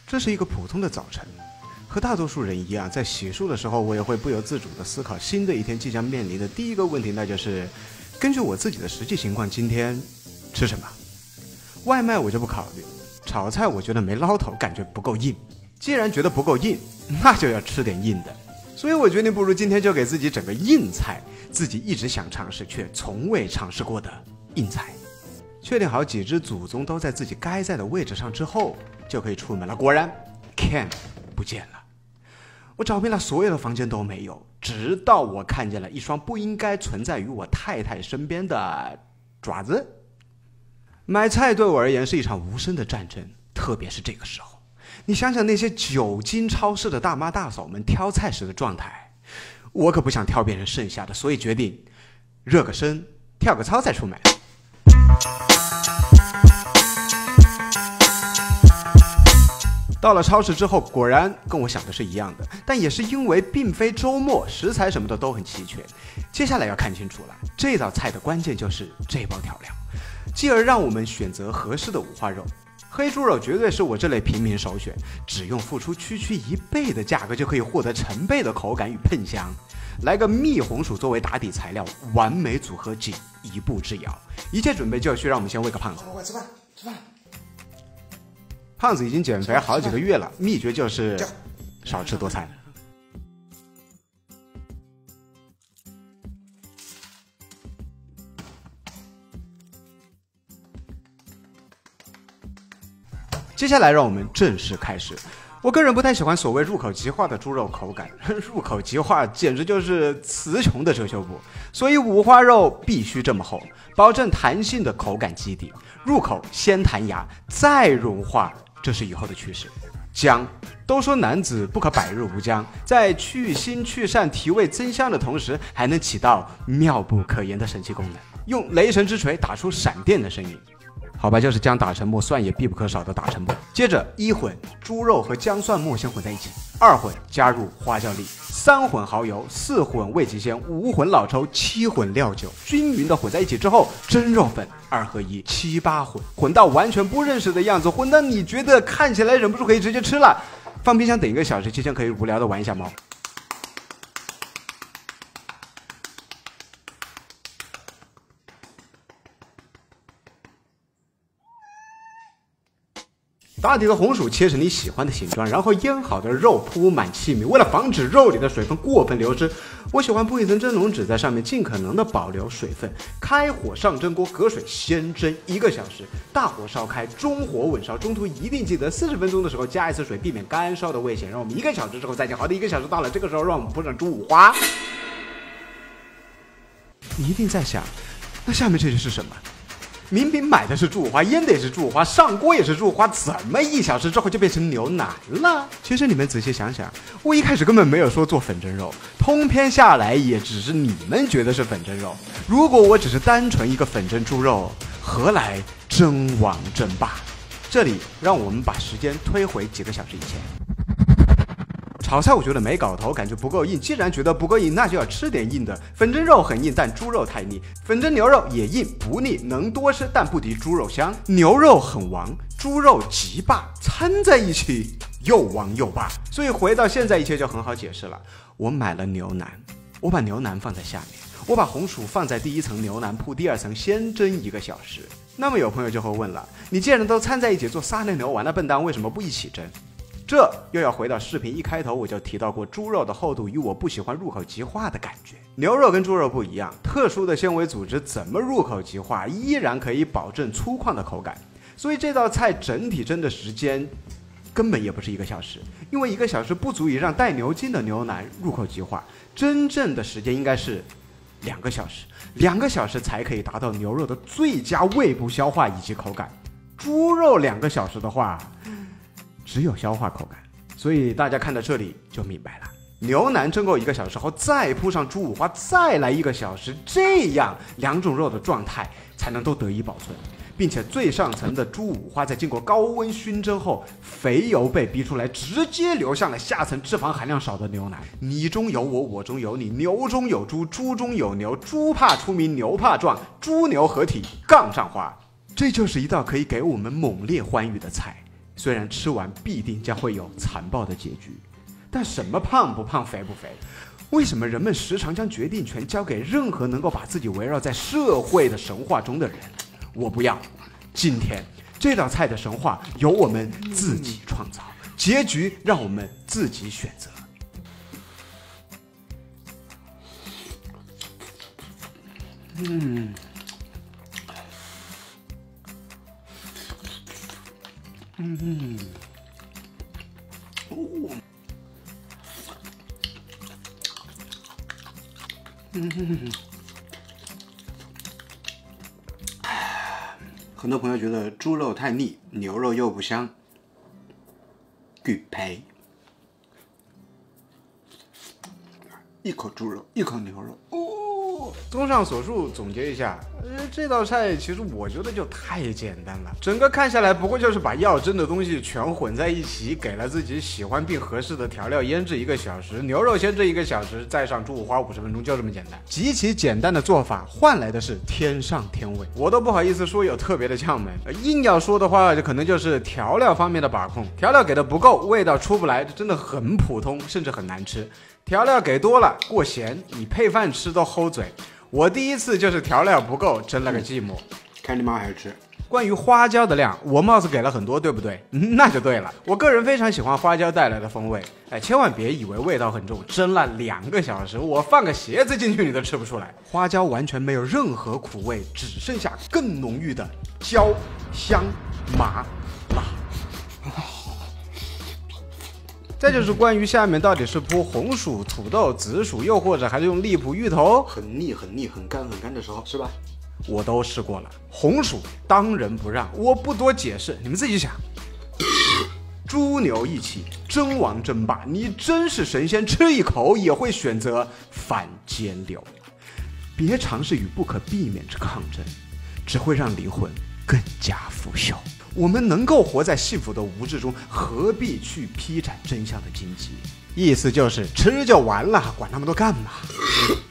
这是一个普通的早晨，和大多数人一样，在洗漱的时候，我也会不由自主地思考新的一天即将面临的第一个问题，那就是根据我自己的实际情况，今天吃什么？外卖我就不考虑，炒菜我觉得没捞头，感觉不够硬。既然觉得不够硬，那就要吃点硬的。所以我决定，不如今天就给自己整个硬菜，自己一直想尝试却从未尝试过的硬菜。确定好几只祖宗都在自己该在的位置上之后，就可以出门了。果然 Ken 不见了，我找遍了所有的房间都没有，直到我看见了一双不应该存在于我太太身边的爪子。买菜对我而言是一场无声的战争，特别是这个时候，你想想那些久经超市的大妈大嫂们挑菜时的状态，我可不想挑别人剩下的，所以决定热个身，跳个操再出门。到了超市之后，果然跟我想的是一样的，但也是因为并非周末，食材什么的都很齐全。接下来要看清楚了，这道菜的关键就是这包调料，继而让我们选择合适的五花肉。黑猪肉绝对是我这类平民首选，只用付出区1倍的价格就可以获得成倍的口感与喷香。来个蜜红薯作为打底材料，完美组合仅一步之遥。一切准备就绪，让我们先喂个胖子。快吃饭，吃饭。胖子已经减肥好几个月了，秘诀就是少吃多菜。接下来让我们正式开始。我个人不太喜欢所谓入口即化的猪肉口感，入口即化简直就是词穷的遮羞布，所以五花肉必须这么厚，保证弹性的口感基底，入口先弹牙再融化，这是以后的趋势。姜，都说男子不可百日无姜，在去腥去膻提味增香的同时，还能起到妙不可言的神奇功能，用雷神之锤打出闪电的声音。好吧，就是姜打成末，蒜也必不可少的打成末。接着一混，猪肉和姜蒜末先混在一起；二混，加入花椒粒；三混蚝油；四混味极鲜；五混老抽；七混料酒。均匀的混在一起之后，蒸肉粉2合1，七八混，混到完全不认识的样子，混到你觉得看起来忍不住可以直接吃了。放冰箱等1个小时，期间可以无聊的玩一下猫。打底的红薯切成你喜欢的形状，然后腌好的肉铺满器皿。为了防止肉里的水分过分流失，我喜欢铺一层蒸笼纸在上面，尽可能的保留水分。开火上蒸锅，隔水先蒸1个小时，大火烧开，中火稳烧，中途一定记得40分钟的时候加一次水，避免干烧的危险。让我们1个小时之后再见。好的，1个小时到了，这个时候让我们铺上猪五花。你一定在想，那下面这些是什么？明明买的是猪五花，腌的也是猪五花，上锅也是猪五花，怎么1小时之后就变成牛腩了？其实你们仔细想想，我一开始根本没有说做粉蒸肉，通篇下来也只是你们觉得是粉蒸肉。如果我只是单纯一个粉蒸猪肉，何来蒸王蒸霸？这里让我们把时间推回几个小时以前。炒菜我觉得没搞头，感觉不够硬。既然觉得不够硬，那就要吃点硬的。粉蒸肉很硬，但猪肉太腻；粉蒸牛肉也硬不腻，能多吃，但不敌猪肉香。牛肉很王，猪肉极霸，掺在一起又王又霸。所以回到现在，一切就很好解释了。我买了牛腩，我把牛腩放在下面，我把红薯放在第1层牛腩铺第2层，先蒸1个小时。那么有朋友就会问了，你既然都掺在一起做撒内牛丸的笨蛋，为什么不一起蒸？这又要回到视频一开头我就提到过，猪肉的厚度与我不喜欢入口即化的感觉。牛肉跟猪肉不一样，特殊的纤维组织怎么入口即化，依然可以保证粗犷的口感。所以这道菜整体蒸的时间根本也不是1个小时，因为1个小时不足以让带牛筋的牛腩入口即化，真正的时间应该是2个小时，2个小时才可以达到牛肉的最佳胃部消化以及口感。猪肉2个小时的话，只有消化口感。所以大家看到这里就明白了，牛腩蒸够1个小时后，再铺上猪五花，再来1个小时，这样2种肉的状态才能都得以保存，并且最上层的猪五花在经过高温熏蒸后，肥油被逼出来，直接流向了下层脂肪含量少的牛腩。你中有我，我中有你，牛中有猪，猪中有牛，猪怕出名，牛怕壮，猪牛合体杠上花。这就是一道可以给我们猛烈欢愉的菜。 虽然吃完必定将会有残暴的结局，但什么胖不胖、肥不肥？为什么人们时常将决定权交给任何能够把自己围绕在社会的神话中的人？我不要。今天这道菜的神话由我们自己创造，结局让我们自己选择。很多朋友觉得猪肉太腻，牛肉又不香，拒赔。一口猪肉，一口牛肉。综上所述，总结一下，这道菜其实我觉得就太简单了。整个看下来，不过就是把要蒸的东西全混在一起，给了自己喜欢并合适的调料，腌制1个小时，牛肉先制1个小时，再上猪五花50分钟，就这么简单。极其简单的做法，换来的是天上天味。我都不好意思说有特别的窍门，硬要说的话，可能就是调料方面的把控。调料给的不够，味道出不来，这真的很普通，甚至很难吃。调料给多了，过咸，你配饭吃都齁嘴。我第一次就是调料不够，真了个寂寞。看你妈还是吃。关于花椒的量，我貌似给了很多，对不对？那就对了。我个人非常喜欢花椒带来的风味，千万别以为味道很重，蒸了2个小时，我放个鞋子进去你都吃不出来。花椒完全没有任何苦味，只剩下更浓郁的椒、香、麻、辣。再就是关于下面到底是铺红薯、土豆、紫薯，又或者还是用荔浦、芋头，很腻、很干的时候，是吧？我都试过了，红薯当仁不让，我不多解释，你们自己想。猪牛一起，蒸王蒸霸，你真是神仙，吃一口也会选择反间流。别尝试与不可避免之抗争，只会让灵魂更加腐朽。我们能够活在幸福的无知中，何必去披展真相的荆棘？意思就是吃就完了，管那么多干嘛？